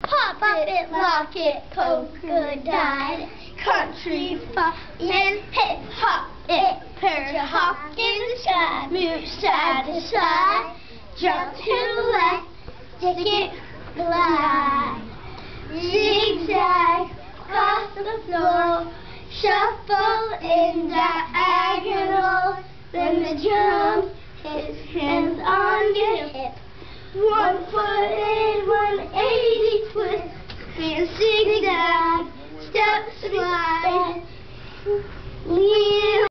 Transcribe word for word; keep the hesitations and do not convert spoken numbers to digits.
Pop it, lock it, polka dot, country funk, and hip hop it, perch hop in the sky, move side to side, jump to the left, take it, glide, zigzag, across the floor, shuffle in diagonal, then the drum hits hands on your hip. One foot in, one eighty twist, and zigzag, step slide, lean